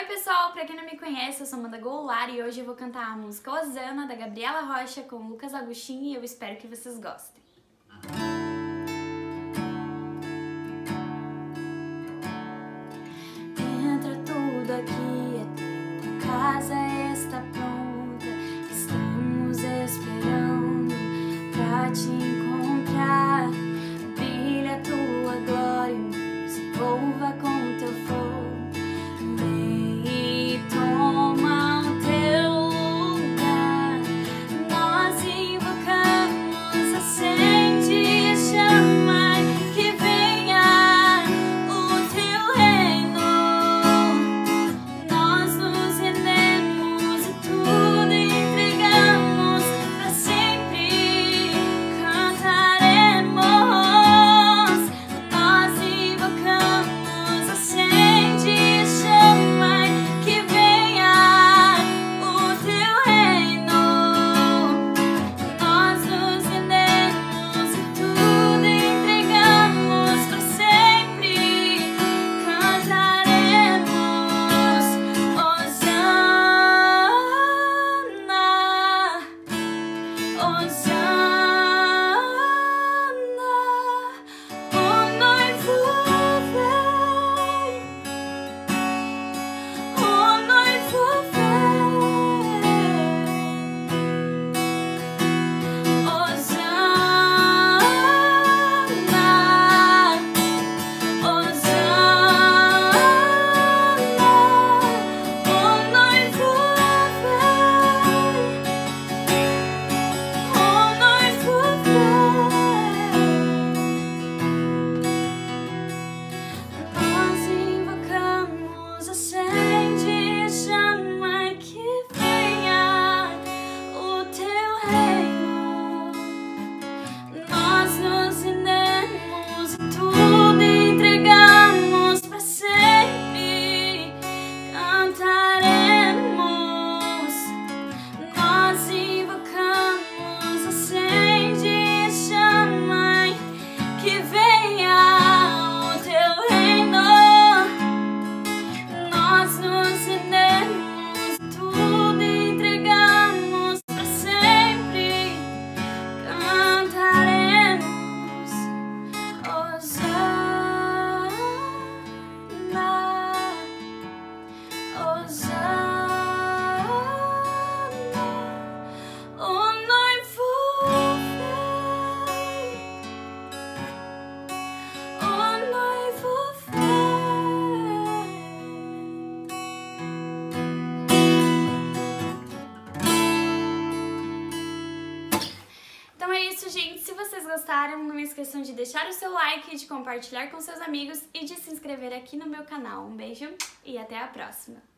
Oi pessoal, pra quem não me conhece, eu sou Amanda Goulart e hoje eu vou cantar a música Osana, da Gabriela Rocha, com Lucas Agostinho, e eu espero que vocês gostem. Entra tudo aqui, é teu, a casa está pronta, estamos esperando pra te encontrar. Brilha a tua glória, se envolva com teu fogo. Então é isso, gente. Se vocês gostaram, não esqueçam de deixar o seu like, de compartilhar com seus amigos e de se inscrever aqui no meu canal. Um beijo e até a próxima!